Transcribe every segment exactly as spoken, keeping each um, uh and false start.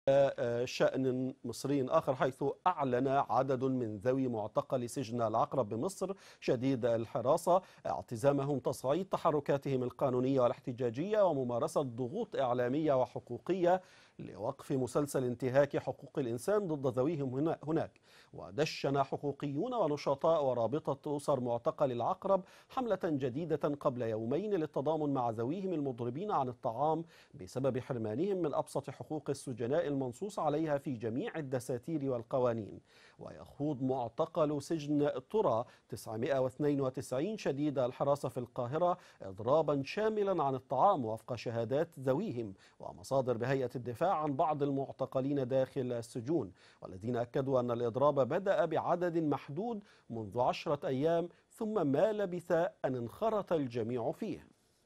شأن مصري آخر، حيث أعلن عدد من ذوي معتقل سجن العقرب بمصر شديد الحراسة اعتزامهم تصعيد تحركاتهم القانونية والاحتجاجية وممارسة ضغوط إعلامية وحقوقية لوقف مسلسل انتهاك حقوق الإنسان ضد ذويهم هناك. ودشن حقوقيون ونشطاء ورابطة أسر معتقل العقرب حملة جديدة قبل يومين للتضامن مع ذويهم المضربين عن الطعام بسبب حرمانهم من أبسط حقوق السجناء المنصوص عليها في جميع الدساتير والقوانين. ويخوض معتقل سجن طرى تسعمائة واثنين وتسعين شديد الحراسة في القاهرة إضرابا شاملا عن الطعام وفق شهادات ذويهم ومصادر بهيئة الدفاع عن بعض المعتقلين داخل السجون، والذين أكدوا أن الإضراب بدأ بعدد محدود منذ عشرة أيام ثم ما لبث أن انخرط الجميع فيه.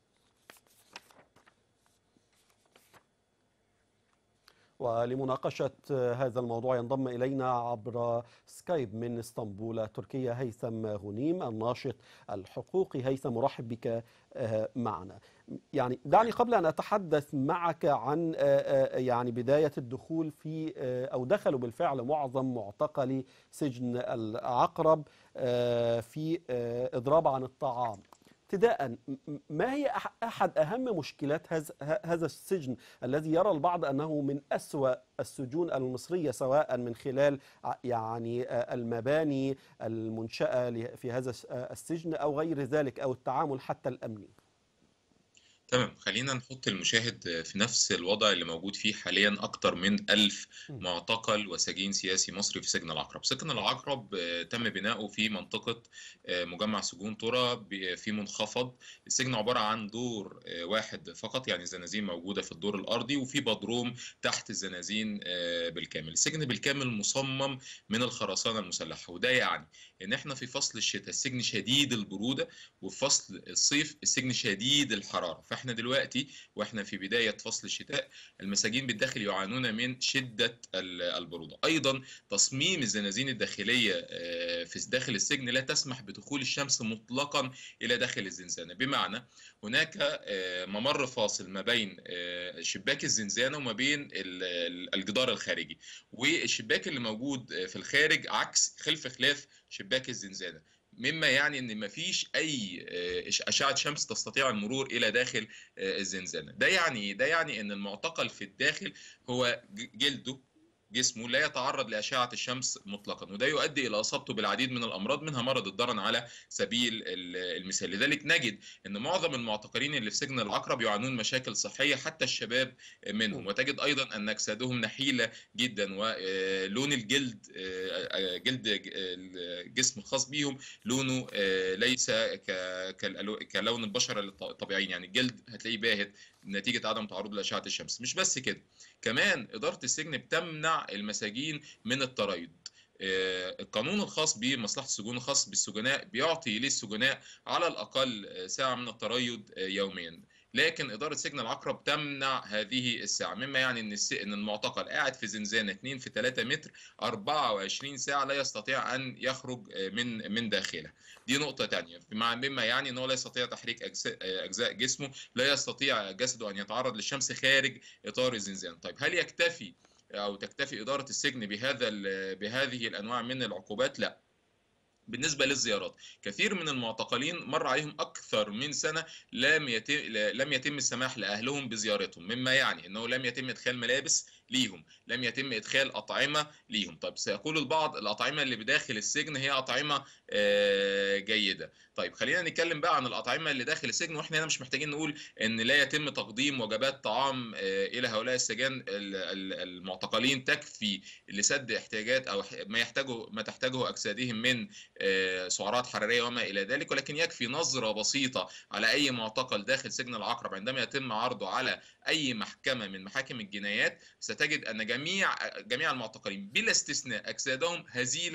ولمناقشة هذا الموضوع ينضم إلينا عبر سكايب من اسطنبول تركيا هيثم غنيم الناشط الحقوقي. هيثم، مرحب بك معنا. يعني دعني قبل أن أتحدث معك عن يعني بداية الدخول في أو دخلوا بالفعل معظم معتقلي سجن العقرب في إضراب عن الطعام. ابتداء، ما هي أحد أهم مشكلات هذا السجن الذي يرى البعض أنه من أسوأ السجون المصرية، سواء من خلال يعني المباني المنشأة في هذا السجن أو غير ذلك أو التعامل حتى الأمني؟ تمام، خلينا نحط المشاهد في نفس الوضع اللي موجود فيه حاليا. أكتر من ألف معتقل وسجين سياسي مصري في سجن العقرب. سجن العقرب تم بناؤه في منطقة مجمع سجون طرى في منخفض. السجن عبارة عن دور واحد فقط، يعني الزنازين موجودة في الدور الأرضي وفي بدروم تحت الزنازين بالكامل. السجن بالكامل مصمم من الخرسانة المسلحة، وده يعني إن إحنا في فصل الشتاء السجن شديد البرودة، وفي فصل الصيف السجن شديد الحرارة. فاحنا دلوقتي واحنا في بداية فصل الشتاء المساجين بالداخل يعانون من شدة البرودة. ايضا تصميم الزنازين الداخلية في داخل السجن لا تسمح بدخول الشمس مطلقا الى داخل الزنزانة، بمعنى هناك ممر فاصل ما بين شباك الزنزانة وما بين الجدار الخارجي، والشباك اللي موجود في الخارج عكس خلف خلاف شباك الزنزانة، مما يعني ان مفيش اي اشعه شمس تستطيع المرور الى داخل الزنزانه. ده يعني ده يعني ان المعتقل في الداخل هو جلده جسمه لا يتعرض لأشعة الشمس مطلقا، وده يؤدي إلى إصابته بالعديد من الأمراض منها مرض الضرن على سبيل المثال. لذلك نجد أن معظم المعتقلين اللي في سجن العقرب يعانون مشاكل صحية، حتى الشباب منهم، وتجد أيضا أن أجسادهم نحيلة جدا، ولون الجلد جلد الجسم الخاص بهم لونه ليس كلون البشر الطبيعيين، يعني الجلد هتلاقيه باهت نتيجة عدم تعرض لأشعة الشمس. مش بس كده، كمان إدارة السجن بتمنع المساجين من التريض. القانون الخاص بمصلحة السجون الخاص بالسجناء بيعطي للسجناء على الأقل ساعة من التريض يوميا، لكن إدارة سجن العقرب تمنع هذه الساعة، مما يعني إن إن المعتقل قاعد في زنزانة اتنين في تلاتة متر أربعة وعشرين ساعة لا يستطيع أن يخرج من من داخلها. دي نقطة تانية، مما يعني أنه لا يستطيع تحريك أجزاء, أجزاء جسمه، لا يستطيع جسده أن يتعرض للشمس خارج إطار الزنزانة. طيب هل يكتفي أو تكتفي إدارة السجن بهذا بهذه الأنواع من العقوبات؟ لا. بالنسبة للزيارات، كثير من المعتقلين مر عليهم أكثر من سنة لم يتم لم يتم السماح لأهلهم بزيارتهم، مما يعني أنه لم يتم إدخال ملابس ليهم، لم يتم إدخال أطعمة ليهم. طيب سيقول البعض الأطعمة اللي بداخل السجن هي أطعمة جيدة. طيب خلينا نتكلم بقى عن الأطعمة اللي داخل السجن، وإحنا هنا مش محتاجين نقول أن لا يتم تقديم وجبات طعام إلى هؤلاء السجان المعتقلين تكفي لسد احتياجات أو ما يحتاجه ما تحتاجه أجسادهم من سعرات حرارية وما إلى ذلك، ولكن يكفي نظرة بسيطة على أي معتقل داخل سجن العقرب عندما يتم عرضه على أي محكمة من محاكم الجنايات، ستجد أن جميع جميع المعتقلين بلا استثناء أجسادهم هزيلة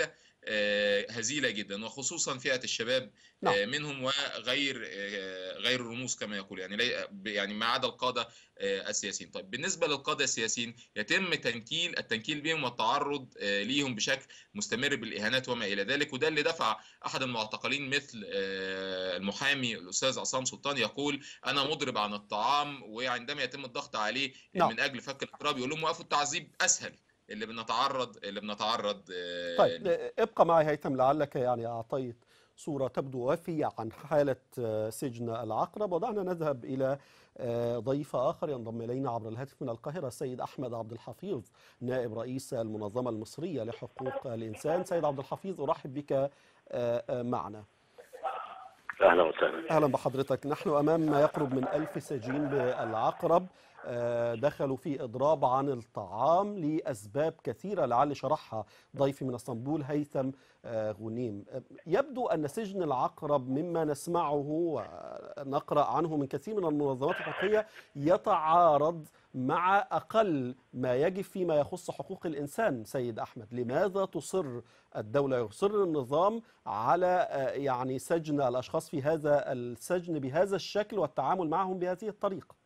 هزيلة جدا، وخصوصا فئة الشباب نعم. منهم وغير غير الرموز كما يقول، يعني يعني ما عدا القادة السياسيين. طيب بالنسبة للقادة السياسيين يتم تنكيل التنكيل بهم والتعرض ليهم بشكل مستمر بالإهانات وما إلى ذلك، وده اللي دفع أحد المعتقلين مثل المحامي الأستاذ عصام سلطان يقول أنا مضرب عن الطعام، وعندما يتم الضغط عليه نعم. من أجل فك الإضراب يقول لهم وقفوا التعذيب أسهل اللي بنتعرض اللي بنتعرض طيب ليه. ابقى معي هيثم، لعلك يعني أعطيت صورة تبدو وافية عن حالة سجن العقرب، ودعنا نذهب إلى ضيف آخر ينضم إلينا عبر الهاتف من القاهرة، السيد أحمد عبد الحفيظ نائب رئيس المنظمة المصرية لحقوق الإنسان. سيد عبد الحفيظ أرحب بك معنا. أهلا وسهلا. أهلا بحضرتك. نحن أمام ما يقرب من ألف سجين بالعقرب دخلوا في إضراب عن الطعام لأسباب كثيرة لعل شرحها ضيفي من اسطنبول هيثم غنيم. يبدو أن سجن العقرب مما نسمعه ونقرأ عنه من كثير من المنظمات الحقوقية يتعارض مع أقل ما يجب فيما يخص حقوق الإنسان. سيد أحمد، لماذا تصر الدولة يصر النظام على يعني سجن الأشخاص في هذا السجن بهذا الشكل والتعامل معهم بهذه الطريقة؟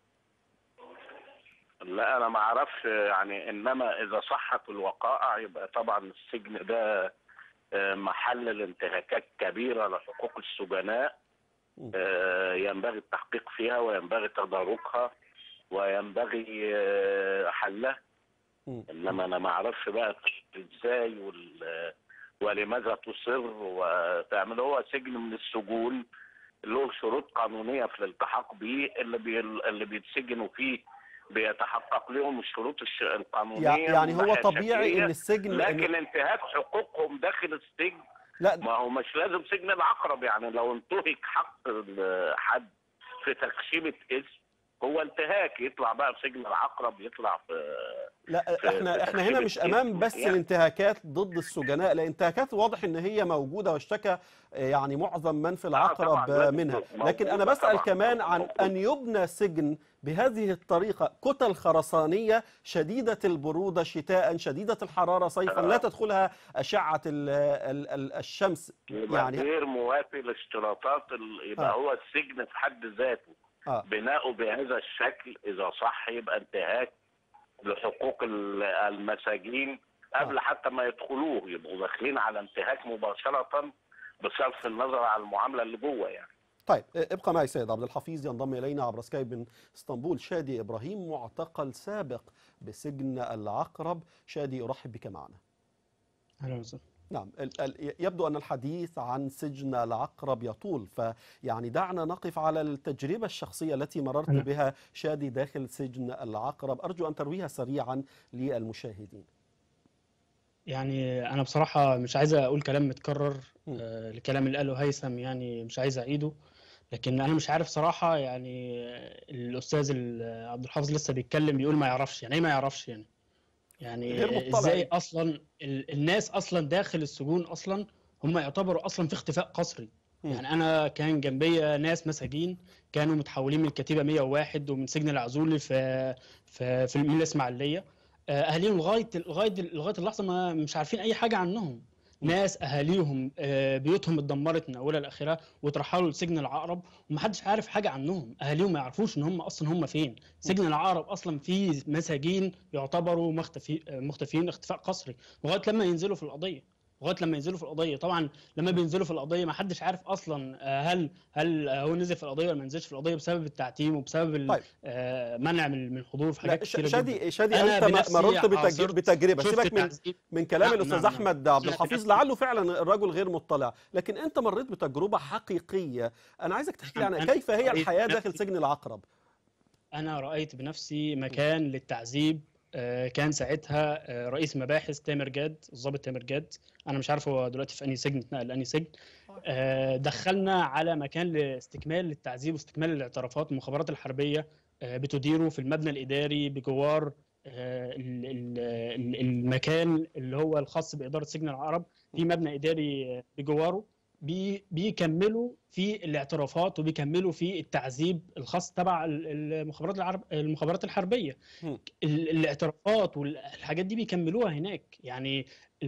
لا أنا ما أعرفش يعني، إنما إذا صحت الوقائع يبقى طبعا السجن ده محل الانتهاكات كبيرة لحقوق السجناء، ينبغي التحقيق فيها وينبغي تداركها وينبغي حلها. إنما أنا ما أعرفش بقى إزاي ولماذا تصر وتعمل. هو سجن من السجون له شروط قانونية في الالتحاق به، اللي بي اللي بيتسجنوا فيه بيتحقق لهم الشروط القانونية. يعني هو طبيعي ان السجن، لكن انتهاك حقوقهم داخل السجن لا ما هو مش لازم سجن العقرب. يعني لو انتهك حق حد في تخشيبة اسم هو انتهاك، يطلع بقى في سجن العقرب، يطلع في لا في احنا احنا هنا مش امام بس يعني الانتهاكات ضد السجناء، لا انتهاكات واضح ان هي موجوده واشتكى يعني معظم من في العقرب آه منها، لكن انا بسأل طبعًا كمان عن ان يبنى سجن بهذه الطريقه، كتل خرسانيه شديده البروده شتاء شديده الحراره صيفا، لا تدخلها اشعه ال ال ال الشمس، يعني غير موافي لاشتراطات يبقى آه. هو السجن في حد ذاته آه. بناؤه بهذا الشكل اذا صح يبقى انتهاك لحقوق المساجين قبل آه. حتى ما يدخلوه، يبقوا داخلين على انتهاك مباشره بصرف النظر عن المعامله اللي جوه يعني. طيب ابقى معي سيد عبد الحفيظ. ينضم الينا عبر سكايب من اسطنبول شادي ابراهيم، معتقل سابق بسجن العقرب. شادي ارحب بك معنا. اهلا وسهلا. نعم، يبدو أن الحديث عن سجن العقرب يطول، فيعني دعنا نقف على التجربة الشخصية التي مررت بها شادي داخل سجن العقرب، أرجو أن ترويها سريعا للمشاهدين. يعني أنا بصراحة مش عايز أقول كلام متكرر، آه الكلام اللي قاله هيثم يعني مش عايز أعيده، لكن أنا مش عارف صراحة. يعني الأستاذ عبد الحافظ لسه بيتكلم بيقول ما يعرفش، يعني إيه ما يعرفش؟ يعني يعني ازاي اصلا الناس اصلا داخل السجون اصلا هم يعتبروا اصلا في اختفاء قسري. يعني انا كان جنبي ناس مساجين كانوا متحولين من الكتيبه مية وواحد ومن سجن العزول في في في من الاسماعيليه، اهاليهم لغايه لغايه لغايه اللحظه ما مش عارفين اي حاجه عنهم. ناس اهاليهم بيوتهم اتدمرت من اولها لاخرها وترحلوا لسجن العقرب ومحدش عارف حاجه عنهم، اهاليهم ما يعرفوش ان هم اصلا هم فين. سجن العقرب اصلا فيه مساجين يعتبروا مختفي مختفيين اختفاء قسري لغايه لما ينزلوا في القضيه، لغايه لما ينزلوا في القضيه. طبعا لما بينزلوا في القضيه ما حدش عارف اصلا هل هل هو نزل في القضيه ولا ما نزلش في القضيه بسبب التعتيم وبسبب طيب. منع من الحضور في حاجات كتير شادي جدا. شادي انت مررت بتجربه، سيبك من من كلام الاستاذ احمد عبد الحفيظ لعله فعلا الرجل غير مطلع، لكن انت مريت بتجربه حقيقيه. انا عايزك تحكي لي عنها، كيف هي الحياه داخل سجن العقرب؟ انا رايت بنفسي مكان للتعذيب. كان ساعتها رئيس مباحث تامر جاد، الضابط تامر جاد، انا مش عارف هو دلوقتي في انهي سجن، اتنقل لانهي سجن. دخلنا على مكان لاستكمال للتعذيب واستكمال الاعترافات. المخابرات الحربيه بتديره في المبنى الاداري بجوار المكان اللي هو الخاص باداره سجن العقرب، في مبنى اداري بجواره. بيكملوا في الاعترافات وبيكملوا في التعذيب الخاص تبع المخابرات العرب المخابرات الحربيه. م. الاعترافات والحاجات دي بيكملوها هناك. يعني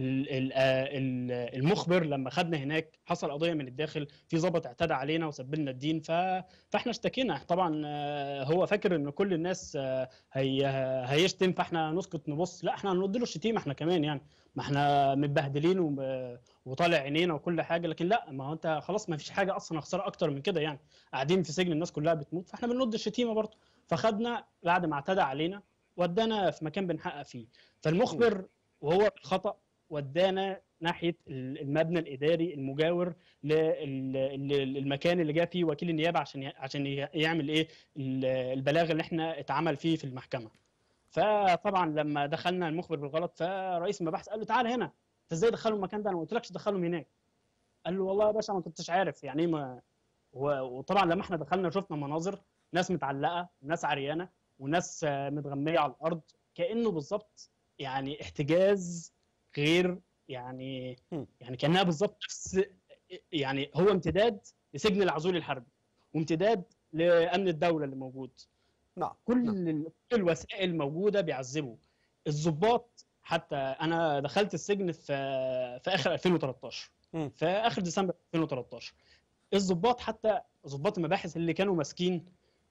المخبر لما خدنا هناك حصل قضيه من الداخل، في ضابط اعتدى علينا وسب لنا الدين، ف... فاحنا اشتكينا. طبعا هو فاكر ان كل الناس هي... هيشتم فاحنا نسكت نبص، لا احنا هنرد له الشتيمه احنا كمان، يعني ما احنا متبهدلين و... وطالع عينينا وكل حاجه، لكن لا، ما هو انت خلاص ما فيش حاجه اصلا اخسرها اكتر من كده، يعني قاعدين في سجن الناس كلها بتموت، فاحنا بنرد الشتيمه برضه. فخدنا بعد ما اعتدى علينا ودانا في مكان بنحقق فيه، فالمخبر وهو خطأ ودانا ناحيه المبنى الاداري المجاور للمكان اللي جاء فيه وكيل النيابه عشان عشان يعمل ايه البلاغ اللي احنا اتعمل فيه في المحكمه. فطبعا لما دخلنا المخبر بالغلط، فرئيس المباحث قال له تعال هنا، انت ازاي دخلوا المكان ده؟ انا ما قلتلكش تدخلهم هناك. قال له والله يا باشا ما كنتش عارف يعني ما. وطبعا لما احنا دخلنا شفنا مناظر ناس متعلقه وناس عريانه وناس متغميه على الارض، كانه بالظبط يعني احتجاز غير يعني يعني كانها بالظبط نفس، يعني هو امتداد لسجن العزول الحربي وامتداد لامن الدوله اللي موجود. نعم. كل نعم. كل الوسائل موجوده بيعذبوا الضباط. حتى انا دخلت السجن في في اخر ألفين وتلتاشر، م. في اخر ديسمبر ألفين وتلتاشر. الضباط حتى ضباط المباحث اللي كانوا ماسكين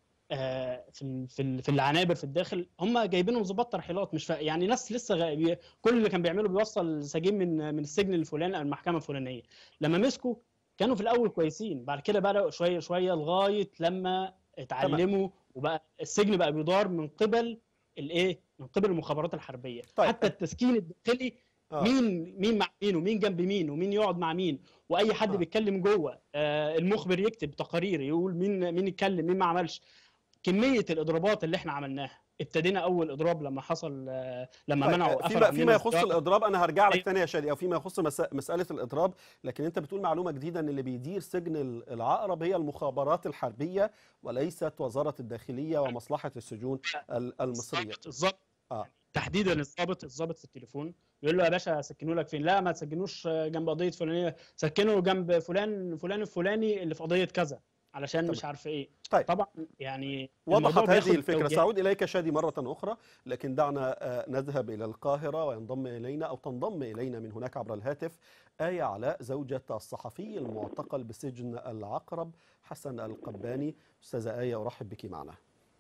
في في في العنابر في الداخل، هم جايبينهم ضباط ترحيلات، مش يعني ناس لسه غ... كل اللي كان بيعمله بيوصل سجين من من السجن الفلاني او المحكمه الفلانيه. لما مسكوا كانوا في الاول كويسين، بعد كده بداوا شويه شويه لغايه لما اتعلموا وبقى السجن بقى بيدار من قبل الايه؟ من قبل المخابرات الحربيه. طيب. حتى التسكين الداخلي آه. مين مين مع مين ومين جنب مين ومين يقعد مع مين، واي حد آه. بيتكلم جوه آه المخبر يكتب تقارير يقول مين مين يتكلم مين ما عملش. كميه الاضرابات اللي احنا عملناها، ابتدينا اول اضراب لما حصل لما طيب. منعوا فيما فيما يخص الاضراب انا هرجع لك ثاني يا شادي، او فيما يخص مساله الاضراب، لكن انت بتقول معلومه جديده ان اللي بيدير سجن العقرب هي المخابرات الحربيه وليست وزاره الداخليه ومصلحه السجون المصريه. بالظبط. اه تحديدا الضابط الضابط في التليفون يقول له يا باشا سكنوا لك فين؟ لا ما تسجنوش جنب قضيه فلانيه، سكنوا جنب فلان فلان الفلاني اللي في قضيه كذا علشان طبعا. مش عارف ايه. طيب. طبعا يعني وضحت هذه الفكرة. سأعود إليك شادي مرة أخرى، لكن دعنا نذهب إلى القاهرة وينضم إلينا أو تنضم إلينا من هناك عبر الهاتف آية علاء زوجة الصحفي المعتقل بسجن العقرب حسن القباني. أستاذة آية أرحب بك معنا.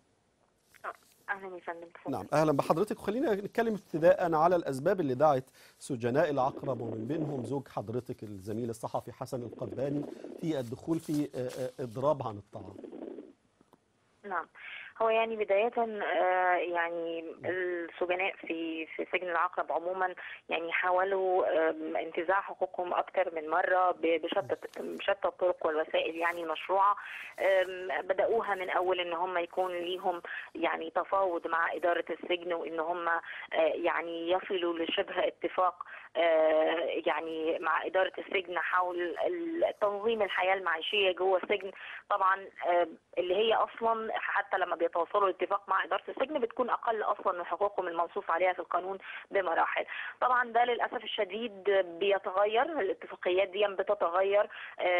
اهلا يا فندم. نعم اهلا بحضرتك، وخلينا نتكلم ابتداء على الاسباب اللي دعت سجناء العقرب ومن بينهم زوج حضرتك الزميل الصحفي حسن القباني في الدخول في اضراب عن الطعام. نعم، هو يعني بداية يعني السجناء في في سجن العقرب عموما يعني حاولوا انتزاع حقوقهم أكثر من مرة بشتى بشتى الطرق والوسائل يعني مشروعة. بدأوها من أول إن هم يكون ليهم يعني تفاوض مع إدارة السجن، وإن هم يعني يصلوا لشبه اتفاق يعني مع إدارة السجن حول تنظيم الحياة المعيشية جوه السجن. طبعا اللي هي أصلا حتى لما بيتوصلوا لاتفاق مع إدارة السجن بتكون أقل أصلا من حقوقهم المنصوص عليها في القانون بمراحل. طبعا ده للأسف الشديد بيتغير، الاتفاقيات دي بتتغير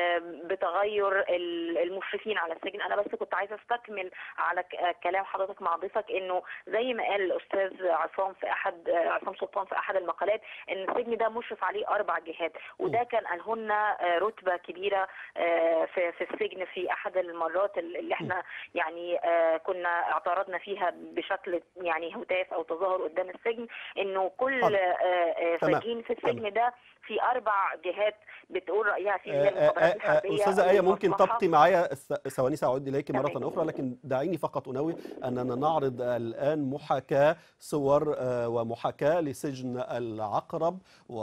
بتغير المشرفين على السجن. أنا بس كنت عايزة استكمل على كلام حضرتك مع ضيفك إنه زي ما قال الأستاذ عصام في أحد عصام سلطان في أحد المقالات إن السجن ده مشرف عليه أربع جهات، وده كان قالهن رتبة كبيرة في في السجن في أحد المرات اللي احنا يعني كنا اعترضنا فيها بشكل يعني هتاف أو تظاهر قدام السجن، إنه كل سجين في السجن ده في أربع جهات بتقول رأيها فيه زي المخابرات الحربية. أستاذة آية ممكن تبقي معايا ثواني سأعود إليك مرة أخرى، لكن دعيني فقط أنوه أننا نعرض الآن محاكاة صور ومحاكاة لسجن العقرب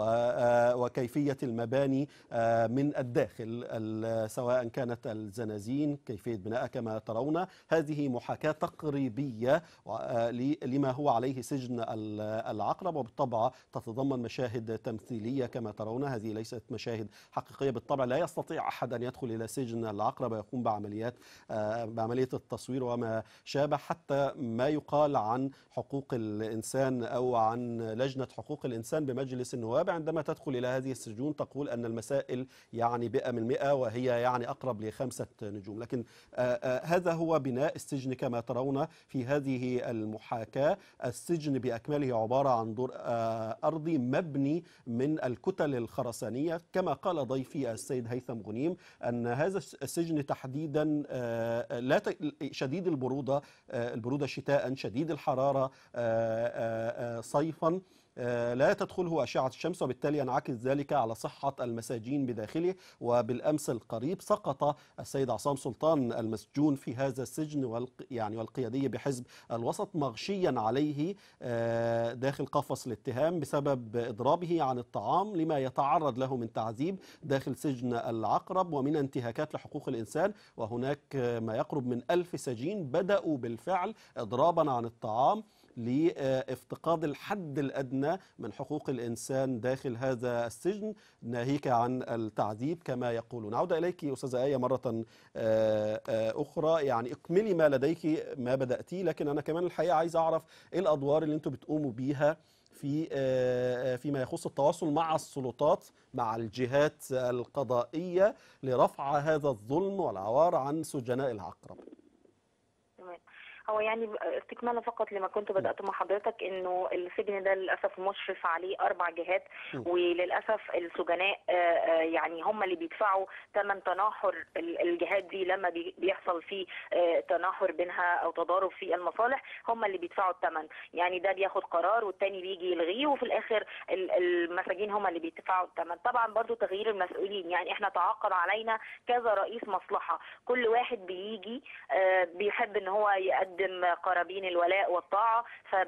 وكيفية المباني من الداخل سواء كانت الزنازين كيفية بناءها كما ترون. هذه محاكاة محاكاة تقريبية لما هو عليه سجن العقرب، وبالطبع تتضمن مشاهد تمثيلية كما ترون. هذه ليست مشاهد حقيقية بالطبع، لا يستطيع أحد أن يدخل إلى سجن العقرب ويقوم بعمليات بعملية التصوير وما شابه. حتى ما يقال عن حقوق الإنسان أو عن لجنة حقوق الإنسان بمجلس النواب عندما تدخل إلى هذه السجون تقول أن المسائل يعني مئة من مئة، وهي يعني أقرب لخمسة نجوم. لكن آآ آآ هذا هو بناء السجن كما ترون في هذه المحاكاة. السجن بأكمله عبارة عن دور أرضي مبني من الكتل الخرسانية، كما قال ضيفي السيد هيثم غنيم أن هذا السجن تحديدا لا شديد البرودة البرودة شتاء، شديد الحرارة صيفا، لا تدخله أشعة الشمس، وبالتالي ينعكس ذلك على صحة المساجين بداخله. وبالأمس القريب سقط السيد عصام سلطان المسجون في هذا السجن والق... يعني والقيادي بحزب الوسط مغشيا عليه داخل قفص الاتهام بسبب إضرابه عن الطعام لما يتعرض له من تعذيب داخل سجن العقرب ومن انتهاكات لحقوق الإنسان. وهناك ما يقرب من ألف سجين بدأوا بالفعل إضرابا عن الطعام لافتقاد الحد الأدنى من حقوق الإنسان داخل هذا السجن، ناهيك عن التعذيب كما يقولون. عودة إليك أستاذة آية مرة أخرى، يعني اكملي ما لديك ما بدأتي، لكن أنا كمان الحقيقة عايز أعرف إيه الأدوار اللي أنتم بتقوموا بيها في فيما يخص التواصل مع السلطات، مع الجهات القضائية لرفع هذا الظلم والعوار عن سجناء العقرب. هو يعني استكمالا فقط لما كنت بدأت مع حضرتك، انه السجن ده للاسف مشرف عليه اربع جهات، وللاسف السجناء يعني هم اللي بيدفعوا ثمن تناحر الجهات دي. لما بيحصل في تناحر بينها او تضارب في المصالح هم اللي بيدفعوا الثمن، يعني ده بياخد قرار والتاني بيجي يلغيه، وفي الاخر المساجين هم اللي بيدفعوا الثمن. طبعا برضو تغيير المسؤولين، يعني احنا تعاقد علينا كذا رئيس مصلحة، كل واحد بيجي بيحب ان هو يقدم قرابين الولاء والطاعة.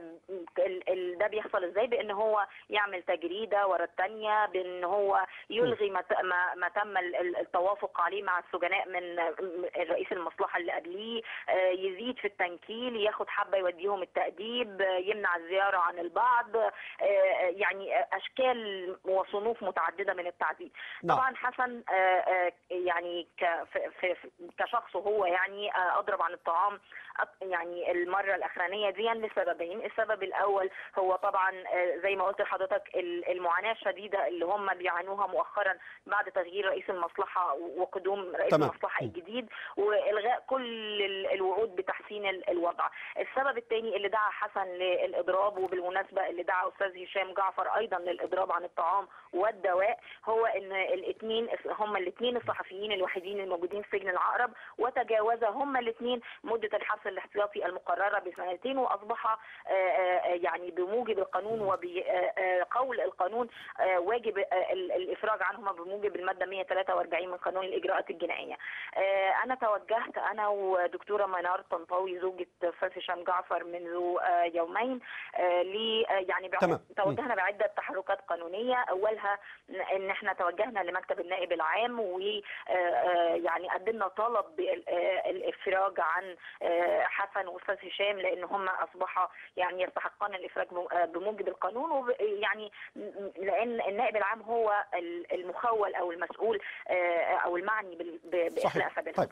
فده بيحصل ازاي؟ بان هو يعمل تجريدة ورا الثانية، بان هو يلغي ما ما تم التوافق عليه مع السجناء من الرئيس المصلحة اللي قبليه، يزيد في التنكيل، ياخد حبة يوديهم التأديب، يمنع الزيارة عن البعض، يعني اشكال وصنوف متعددة من التعذيب. طبعا حسن يعني كشخص هو يعني اضرب عن الطعام يعني المرة الأخرانية دي لسببين. السبب الأول هو طبعا زي ما قلت لحضرتك المعاناة الشديدة اللي هم بيعانوها مؤخرا بعد تغيير رئيس المصلحة وقدوم رئيس تمام. المصلحة الجديد وإلغاء كل الوعود بتحسين الوضع. السبب الثاني اللي دعا حسن للإضراب، وبالمناسبة اللي دعا أستاذ هشام جعفر أيضا للإضراب عن الطعام والدواء، هو إن الاثنين هم الاثنين الصحفيين الوحيدين الموجودين في سجن العقرب، وتجاوز هم الاثنين مدة الحبس الاحتياطي المقررة بسنتين، وأصبح يعني بموجب القانون وبقول القانون واجب الإفراج عنهما بموجب المادة مئة وثلاثة وأربعين من قانون الإجراءات الجنائية. أنا توجهت أنا ودكتورة منار طنطاوي زوجة أستاذ هشام جعفر منذ يومين ل يعني توجهنا بعدة تحركات قانونية. أولها إن احنا توجهنا لمكتب النائب العام، ويعني قدمنا طلب بالإفراج عن حسن واستاذ هشام، لان هم اصبحوا يعني يستحقون الافراج بموجب القانون، ويعني لان النائب العام هو المخول او المسؤول او المعني باخلاء سبيلهم. طيب.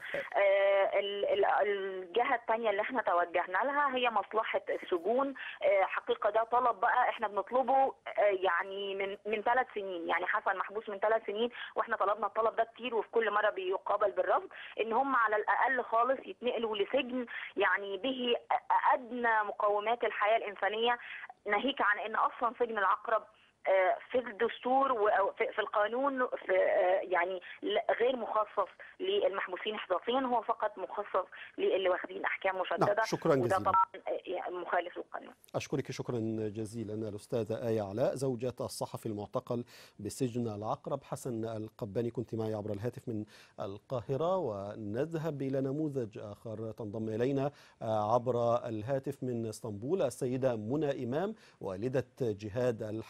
الجهه الثانيه اللي احنا توجهنا لها هي مصلحه السجون. حقيقه ده طلب بقى احنا بنطلبه يعني من من ثلاث سنين، يعني حسن محبوس من ثلاث سنين واحنا طلبنا الطلب ده كتير، وفي كل مره بيقابل بالرفض. ان هم على الاقل خالص يتنقلوا لسجن يعني به أدنى مقومات الحياة الإنسانية، ناهيك عن أن أصلا سجن العقرب في الدستور وفي القانون في يعني غير مخصص للمحبوسين احتياطيا، هو فقط مخصص للي واخدين احكام مشدده. نعم. شكرا جزيلا. وده طبعا مخالف للقانون. اشكرك شكرا جزيلا الاستاذه آية علاء زوجة الصحفي المعتقل بسجن العقرب حسن القباني، كنت معي عبر الهاتف من القاهره. ونذهب الى نموذج اخر، تنضم الينا عبر الهاتف من اسطنبول السيده منى امام والده جهاد الحداد.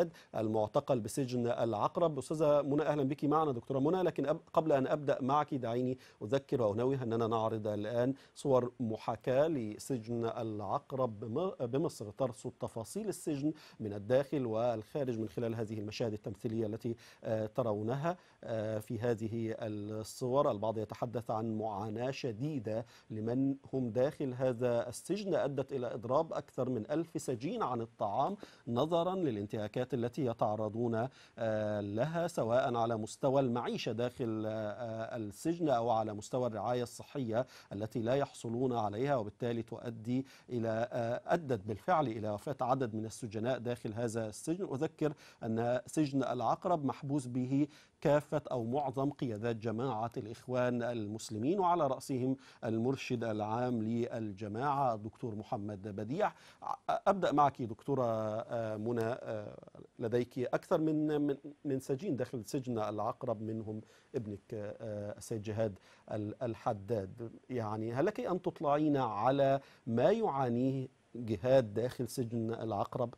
الحداد المعتقل بسجن العقرب. أستاذة منى أهلا بك معنا دكتورة منى، لكن قبل أن أبدأ معك دعيني أذكر وأنوه أننا نعرض الآن صور محاكاة لسجن العقرب بمصر ترصد تفاصيل السجن من الداخل والخارج من خلال هذه المشاهد التمثيلية التي ترونها في هذه الصور. البعض يتحدث عن معاناة شديدة لمن هم داخل هذا السجن أدت إلى إضراب أكثر من ألف سجين عن الطعام نظرا للانتهاكات التي يتعرضون لها سواء على مستوى المعيشة داخل السجن أو على مستوى الرعاية الصحية التي لا يحصلون عليها، وبالتالي تؤدي إلى أدت بالفعل إلى وفاة عدد من السجناء داخل هذا السجن. أذكر أن سجن العقرب محبوس به كافة أو معظم قيادات جماعة الإخوان المسلمين، وعلى رأسهم المرشد العام للجماعة الدكتور محمد بديع. أبدأ معك دكتورة منى، لديك أكثر من من سجين داخل سجن العقرب منهم ابنك السيد جهاد الحداد. يعني هل لك أن تطلعين على ما يعانيه جهاد داخل سجن العقرب؟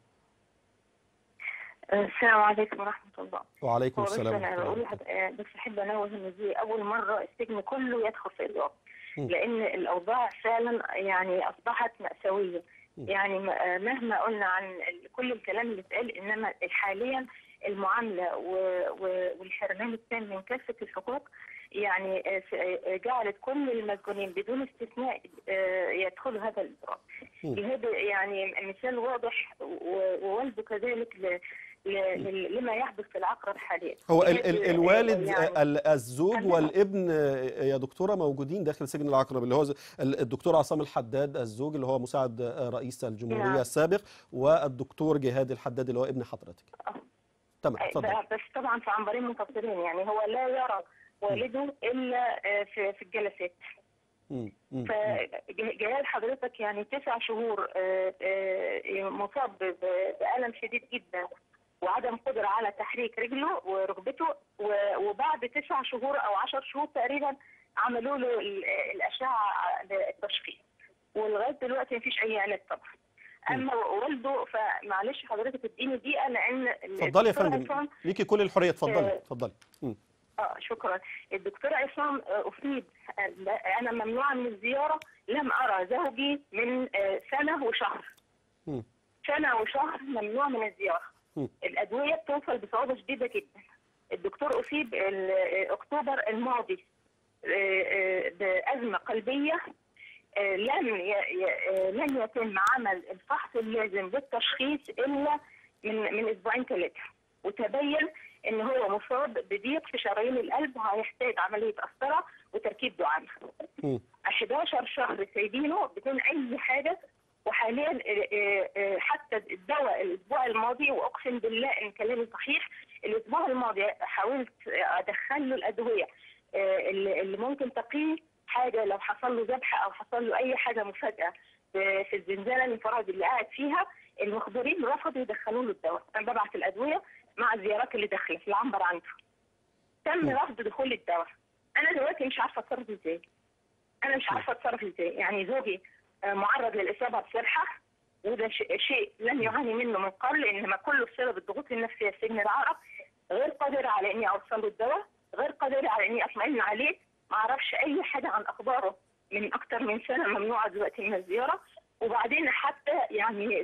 السلام عليكم ورحمة الله. وعليكم السلام. أنا بقول بس أحب أنوه إن دي أول مرة السجن كله يدخل في إضراب، لأن الأوضاع فعلا يعني أصبحت مأساوية. يعني مهما قلنا عن كل الكلام اللي اتقال، إنما حاليا المعاملة والحرمان التام من كافة الحقوق يعني جعلت كل المسجونين بدون استثناء يدخلوا هذا الإضراب. هذا يعني مثال واضح، ووالده كذلك لما يحدث في العقرب حاليا. هو ال ال الوالد يعني الزوج والابن يا دكتورة موجودين داخل سجن العقرب، اللي هو الدكتور عصام الحداد الزوج اللي هو مساعد رئيس الجمهورية نعم. السابق، والدكتور جهاد الحداد اللي هو ابن حضرتك. تمام اتفضل. بس طبعا في عنبرين منفصلين، يعني هو لا يرى والده الا في في الجلسات. فجهاد حضرتك يعني تسع شهور مصاب بألم شديد جدا وعدم قدرة على تحريك رجله وركبته، وبعد تسع شهور او عشر شهور تقريبا عملوا له الاشعه للتشخيص، ولغايه دلوقتي مفيش اي علاج طبعا. اما والده فمعلش حضرتك اديني دقيقه، لان اتفضلي يا فندم، ليكي كل الحريه، اتفضلي اتفضلي. اه شكرا. الدكتور عصام اصيب، انا ممنوعه من الزياره، لم ارى زوجي من سنه وشهر. م. سنه وشهر ممنوع من الزياره. م. الادويه بتوصل بصعوبه شديده جدا. الدكتور اصيب اكتوبر الماضي بازمه قلبيه، لم لم يتم عمل الفحص اللازم بالتشخيص الا من من اسبوعين ثلاثه، وتبين ان هو مصاب بضيق في شرايين القلب وهيحتاج عمليه قسطره وتركيب دعامه. حداشر شهر سايبينه بدون اي حاجه، وحاليا حتى الدواء الاسبوع الماضي، واقسم بالله ان كلامي صحيح، الاسبوع الماضي حاولت ادخل له الادويه اللي ممكن تقيه حاجه لو حصل له ذبحه او حصل له اي حاجه مفاجاه في الزنزانه الانفرادي اللي قاعد فيها. المخبرين رفضوا يدخلوا له الدواء، انا ببعت الادويه مع الزيارات اللي داخله في العنبر عنده. تم رفض دخول الدواء. انا دلوقتي مش عارفه اتصرف ازاي. انا مش عارفه اتصرف ازاي، يعني زوجي معرض للاصابه بسرحه، وده شيء لم يعاني منه من قبل، انما كله بسبب الضغوط النفسيه في سجن العقرب. غير قادره على اني اوصل له الدواء، غير قادره على اني اطمئن عليه، ما اعرفش اي حاجه عن اخباره من اكتر من سنه، ممنوعه دلوقتي من الزياره. وبعدين حتى يعني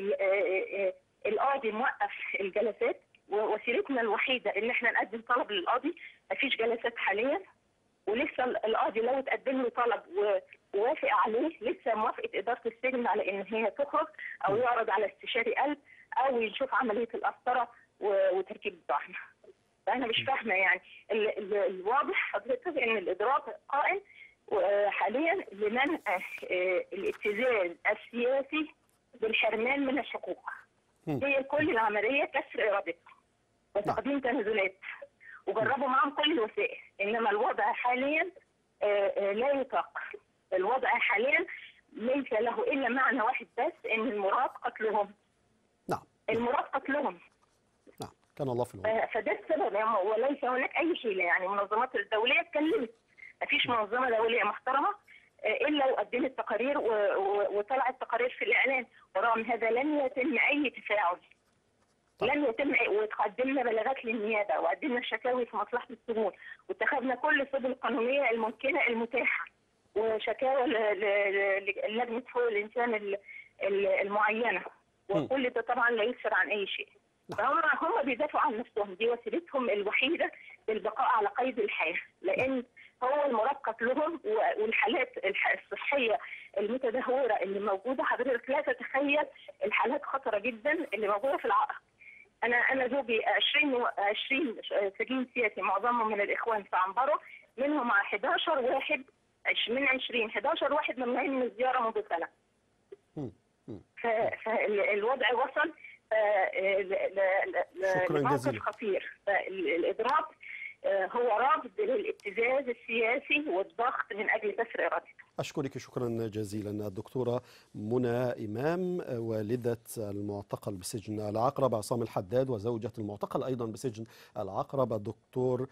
القاضي موقف الجلسات، ووسيلتنا الوحيده ان احنا نقدم طلب للقاضي. مفيش جلسات حاليا، ولسه القاضي لو تقدم له طلب ووافق عليه لسه موافقه اداره السجن على ان هي تخرج او يعرض على استشاري قلب او يشوف عمليه القسطره وتركيب الدعامه. فانا مش فاهمه يعني. الواضح حضرتك ان الاضراب قائم حاليا لمنع الابتزاز السياسي بالحرمان من الحقوق. هي كل العمليه كسر ارادتهم وتقديم تنازلات، وجربوا معهم كل الوسائل، انما الوضع حاليا لا يطاق. الوضع حاليا ليس له الا معنى واحد بس، ان المراد قتلهم. نعم. المراد قتلهم. نعم، كان الله في العون. فده السبب، وليس هناك اي حيله. يعني المنظمات الدوليه اتكلمت، مفيش منظمه دوليه محترمه الا وقدمت تقارير وطلعت تقارير في الاعلان، ورغم هذا لم يتم اي تفاعل. لم يتم، وقدمنا بلاغات للنيابه وقدمنا شكاوي في مصلحه السجون واتخذنا كل السبل القانونيه الممكنه المتاحه وشكاوى للجنه حقوق الانسان المعينه، وكل ده طبعا لا يسر عن اي شيء. فهم هم بيدافعوا عن نفسهم، دي وسيلتهم الوحيده للبقاء على قيد الحياه، لان هو المرقب لهم. والحالات الصحيه المتدهوره اللي موجوده، حضرتك لا تتخيل الحالات خطره جدا اللي موجوده في العقل. انا انا زوجي عشرين عشرين سجين سياسي معظمهم من الاخوان في عنبره، منهم حداشر واحد من عشرين حداشر واحد ممنوعين من الزياره منذ سنه. فالوضع وصل لموقف خطير. فالاضراب هو رافض للابتزاز السياسي والضغط من اجل كسر ارادته. أشكرك شكرا جزيلا الدكتورة منى إمام، والدة المعتقل بسجن العقرب عصام الحداد وزوجة المعتقل أيضا بسجن العقرب. الدكتور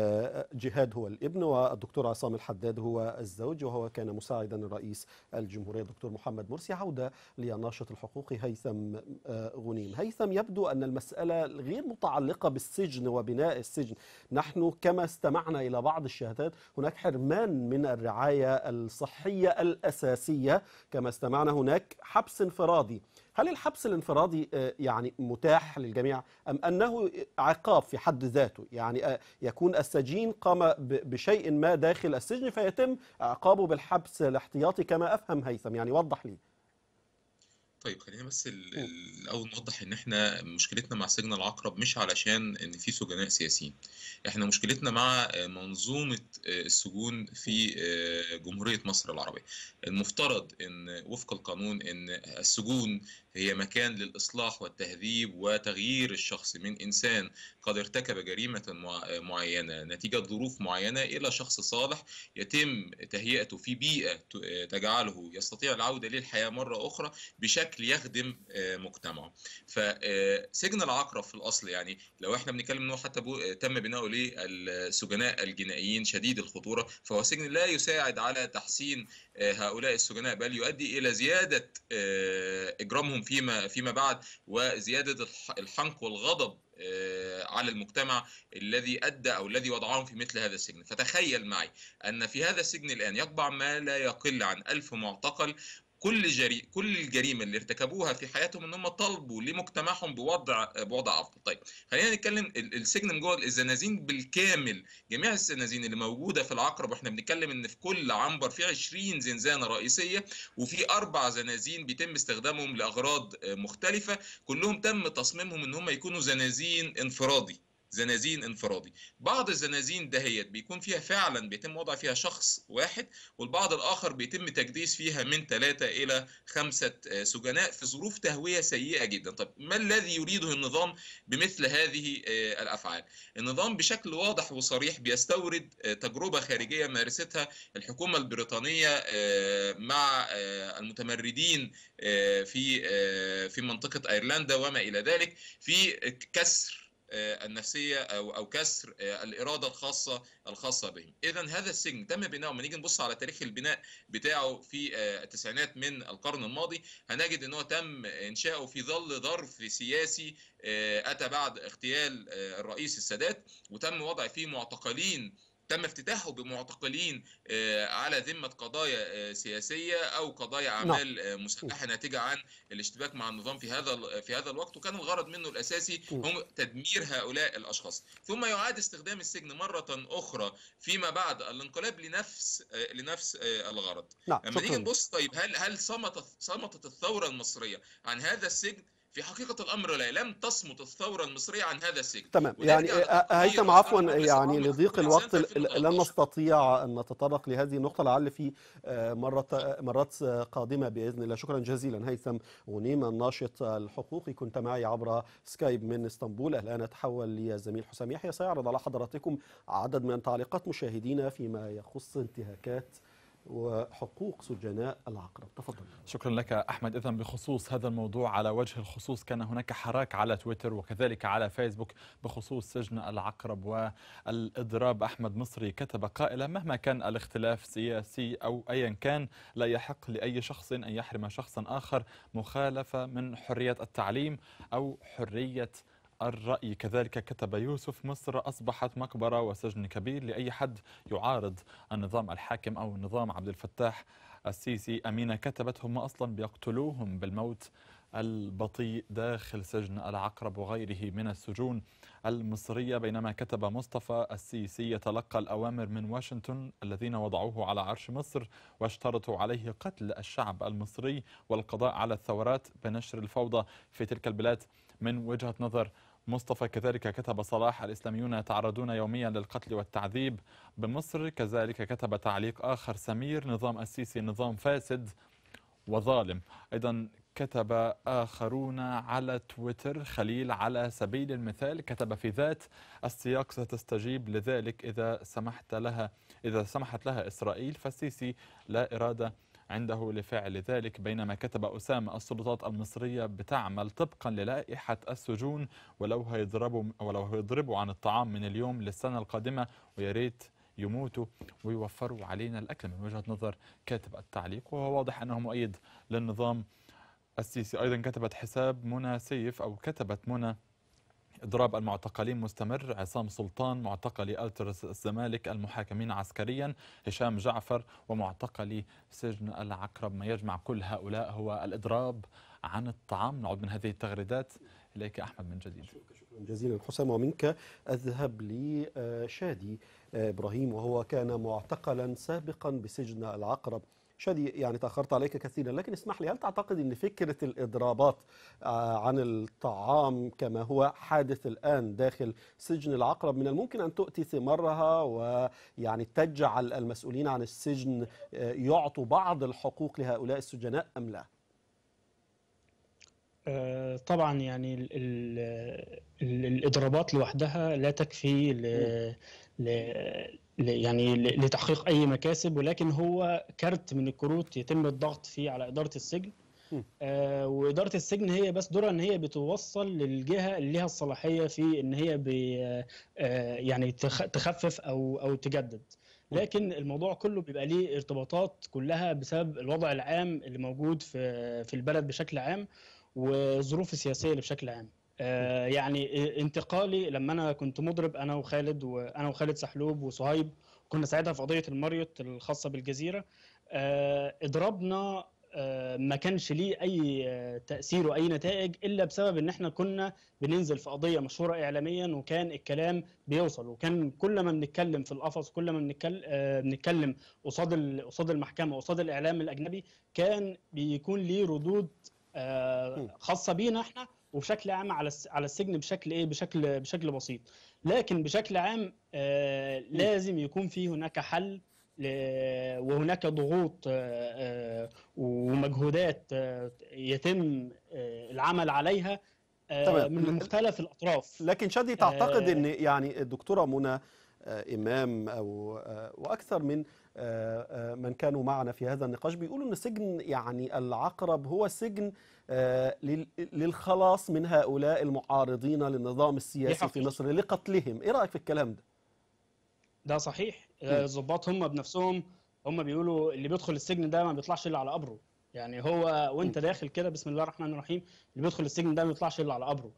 جهاد هو الابن والدكتور عصام الحداد هو الزوج، وهو كان مساعدا لرئيس الجمهورية الدكتور محمد مرسي. عودة للناشط الحقوقي هيثم غنيم. هيثم، يبدو أن المسألة غير متعلقة بالسجن وبناء السجن. نحن كما استمعنا إلى بعض الشهادات هناك حرمان من الرعاية الصحية الأساسية، كما استمعنا هناك حبس انفرادي. هل الحبس الانفرادي يعني متاح للجميع أم أنه عقاب في حد ذاته؟ يعني يكون السجين قام بشيء ما داخل السجن فيتم عقابه بالحبس الاحتياطي كما أفهم هيثم، يعني وضح لي. طيب خلينا بس الاول نوضح ان احنا مشكلتنا مع سجن العقرب مش علشان ان في سجناء سياسيين، احنا مشكلتنا مع منظومه السجون في جمهوريه مصر العربيه. المفترض ان وفق القانون ان السجون هي مكان للاصلاح والتهذيب وتغيير الشخص من انسان قد ارتكب جريمه معينه نتيجه ظروف معينه الى شخص صالح يتم تهيئته في بيئه تجعله يستطيع العوده للحياه مره اخرى بشكل يخدم مجتمعه. فسجن العقرب في الاصل، يعني لو احنا بنتكلم انه حتى تم بناؤه للسجناء الجنائيين شديد الخطوره، فهو سجن لا يساعد على تحسين هؤلاء السجناء، بل يؤدي الى زياده اجرامهم فيما فيما بعد، وزياده الحنق والغضب على المجتمع الذي ادى او الذي وضعهم في مثل هذا السجن. فتخيل معي ان في هذا السجن الان يقبع ما لا يقل عن ألف معتقل، كل جري كل الجريمه اللي ارتكبوها في حياتهم ان هم طلبوا لمجتمعهم بوضع بوضع افضل. طيب خلينا نتكلم السجن من جوه، الزنازين بالكامل، جميع الزنازين اللي موجوده في العقرب، واحنا بنتكلم ان في كل عنبر في عشرين زنزانه رئيسيه وفي اربع زنازين بيتم استخدامهم لاغراض مختلفه، كلهم تم تصميمهم ان هم يكونوا زنازين انفرادي زنازين انفرادي. بعض الزنازين دهيت بيكون فيها فعلا بيتم وضع فيها شخص واحد، والبعض الآخر بيتم تجديس فيها من ثلاثة إلى خمسة سجناء في ظروف تهوية سيئة جدا. طب ما الذي يريده النظام بمثل هذه الأفعال؟ النظام بشكل واضح وصريح بيستورد تجربة خارجية مارستها الحكومة البريطانية مع المتمردين في في منطقة أيرلندا وما إلى ذلك، في كسر النفسيه او او كسر الاراده الخاصه الخاصه بهم. اذا هذا السجن تم بناؤه، لما نيجي نبص على تاريخ البناء بتاعه في التسعينات من القرن الماضي هنجد ان هو تم انشاؤه في ظل ظرف سياسي اتى بعد اغتيال الرئيس السادات، وتم وضع فيه معتقلين، تم افتتاحه بمعتقلين على ذمة قضايا سياسية أو قضايا أعمال مسلحة ناتجة عن الاشتباك مع النظام في هذا في هذا الوقت، وكان الغرض منه الأساسي هم تدمير هؤلاء الأشخاص. ثم يعاد استخدام السجن مرة أخرى فيما بعد الانقلاب لنفس لنفس الغرض. لما نيجي نبص طيب هل هل صمتت صمتت الثورة المصرية عن هذا السجن؟ في حقيقة الأمر لا، لم تصمت الثورة المصرية عن هذا السجن. تمام، يعني هيثم عفوا يعني لضيق الوقت لن نستطيع أن نتطرق لهذه النقطة، لعل في مرات مرات قادمة بإذن الله. شكرا جزيلا هيثم غنيم الناشط الحقوقي، كنت معي عبر سكايب من اسطنبول. الآن نتحول للزميل حسام يحيى سيعرض على حضراتكم عدد من تعليقات مشاهدينا فيما يخص انتهاكات وحقوق سجناء العقرب. تفضل. شكرا لك أحمد. إذن بخصوص هذا الموضوع على وجه الخصوص كان هناك حراك على تويتر وكذلك على فيسبوك بخصوص سجن العقرب والإضراب. أحمد مصري كتب قائلا: مهما كان الاختلاف سياسي أو أيا كان لا يحق لأي شخص أن يحرم شخصا آخر مخالفة من حرية التعليم أو حرية الرأي. كذلك كتب يوسف: مصر أصبحت مقبرة وسجن كبير لأي حد يعارض النظام الحاكم أو نظام عبد الفتاح السيسي. أمينة كتبت: هم أصلا بيقتلوهم بالموت البطيء داخل سجن العقرب وغيره من السجون المصرية. بينما كتب مصطفى: السيسي يتلقى الأوامر من واشنطن الذين وضعوه على عرش مصر واشترطوا عليه قتل الشعب المصري والقضاء على الثورات بنشر الفوضى في تلك البلاد. من وجهة نظر مصطفى. كذلك كتب صلاح: الإسلاميون يتعرضون يوميا للقتل والتعذيب بمصر. كذلك كتب تعليق آخر سمير: نظام السيسي نظام فاسد وظالم. أيضا كتب آخرون على تويتر: خليل على سبيل المثال كتب: في ذات السياق ستستجيب لذلك إذا سمحت لها إذا سمحت لها إسرائيل، فالسيسي لا إرادة عنده لفعل ذلك. بينما كتب أسامة: السلطات المصرية بتعمل طبقا للائحة السجون، ولو هيضربوا ولو هيضربوا عن الطعام من اليوم للسنة القادمة، ويا ريت يموتوا ويوفروا علينا الأكل. من وجهة نظر كاتب التعليق، وهو واضح أنه مؤيد للنظام السيسي. أيضا كتبت حساب منى سيف أو كتبت منى: إضراب المعتقلين مستمر، عصام سلطان معتقلي ألتراس الزمالك المحاكمين عسكريا، هشام جعفر ومعتقلي سجن العقرب. ما يجمع كل هؤلاء هو الإضراب عن الطعام. نعود من هذه التغريدات إليك أحمد من جديد. شكرا جزيلا حسام. ومنك أذهب لشادي إبراهيم، وهو كان معتقلا سابقا بسجن العقرب. شادي، يعني تأخرت عليك كثيرا، لكن اسمح لي، هل تعتقد أن فكرة الإضرابات عن الطعام كما هو حادث الآن داخل سجن العقرب من الممكن أن تؤتي ثمارها، ويعني تجعل المسؤولين عن السجن يعطوا بعض الحقوق لهؤلاء السجناء أم لا؟ طبعا يعني ال ال ال الإضرابات لوحدها لا تكفي ل ل يعني لتحقيق أي مكاسب، ولكن هو كارت من الكروت يتم الضغط فيه على إدارة السجن. آه وإدارة السجن هي بس دورها إن هي بتوصل للجهة اللي لها الصلاحية في إن هي آه يعني تخفف أو أو تجدد. لكن الموضوع كله بيبقى ليه ارتباطات كلها بسبب الوضع العام اللي موجود في في البلد بشكل عام، والظروف السياسية اللي بشكل عام. آه يعني انتقالي لما انا كنت مضرب انا وخالد وانا وخالد سحلوب وصهيب، كنا ساعتها في قضيه المريوت الخاصه بالجزيره. آه اضرابنا آه ما كانش ليه اي تاثير واي نتائج الا بسبب ان احنا كنا بننزل في قضيه مشهوره اعلاميا، وكان الكلام بيوصل، وكان كل ما بنتكلم في القفص، كل ما بنتكلم آه بنتكلم قصاد قصاد المحكمه قصاد الاعلام الاجنبي، كان بيكون ليه ردود آه خاصه بينا احنا، وبشكل عام على على السجن بشكل ايه بشكل بشكل بسيط. لكن بشكل عام آه لازم يكون في هناك حل، وهناك ضغوط آه ومجهودات آه يتم آه العمل عليها آه من مختلف الاطراف. لكن شادي، تعتقد ان يعني الدكتوره منى إمام أو وأكثر من من كانوا معنا في هذا النقاش بيقولوا أن سجن يعني العقرب هو سجن للخلاص من هؤلاء المعارضين للنظام السياسي في مصر لقتلهم؟ إيه رأيك في الكلام ده؟ ده صحيح. الضباط هم بنفسهم هم بيقولوا اللي بيدخل السجن ده ما بيطلعش إلا على قبره. يعني هو وانت داخل كده بسم الله الرحمن الرحيم، اللي بيدخل السجن ده ما بيطلعش إلا على قبره.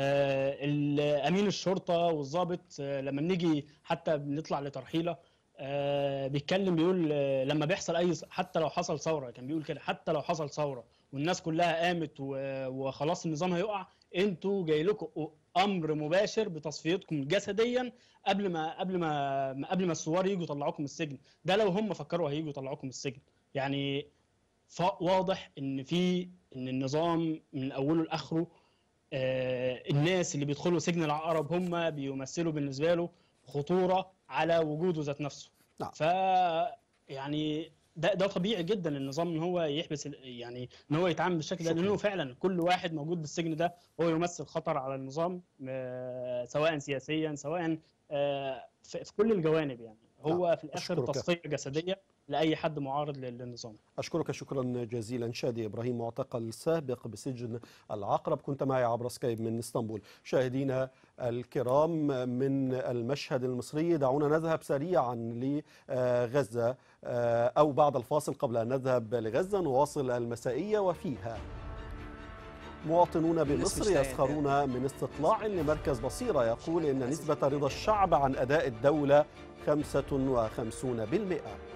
آه امين الشرطه والضابط آه لما بنيجي حتى بنطلع لترحيله آه بيتكلم بيقول آه لما بيحصل اي حتى لو حصل ثوره، كان بيقول كده حتى لو حصل ثوره والناس كلها قامت وخلاص النظام هيقع، انتوا جاي لكم امر مباشر بتصفيتكم جسديا قبل ما قبل ما قبل ما الثوار يجوا يطلعوكم من السجن. ده لو هم فكروا هيجوا يطلعوكم من السجن. يعني واضح ان في ان النظام من اوله لاخره آه الناس اللي بيدخلوا سجن العقرب هم بيمثلوا بالنسبه له خطوره على وجوده ذات نفسه. نعم. ف يعني ده ده طبيعي جدا النظام ان هو يحبس، يعني ان هو يتعامل بالشكل ده، لانه فعلا كل واحد موجود بالسجن ده هو يمثل خطر على النظام آه سواء سياسيا سواء آه في كل الجوانب. يعني هو نعم. في الاخر تصفيه جسديه لاي حد معارض للنظام. اشكرك شكرا جزيلا شادي ابراهيم، معتقل سابق بسجن العقرب، كنت معي عبر سكايب من اسطنبول. مشاهدينا الكرام، من المشهد المصري دعونا نذهب سريعا لغزه، او بعد الفاصل قبل ان نذهب لغزه نواصل المسائيه وفيها. مواطنون بمصر يسخرون من استطلاع لمركز بصيرة يقول إن نسبة رضا الشعب عن أداء الدولة خمسة وخمسين بالمئة.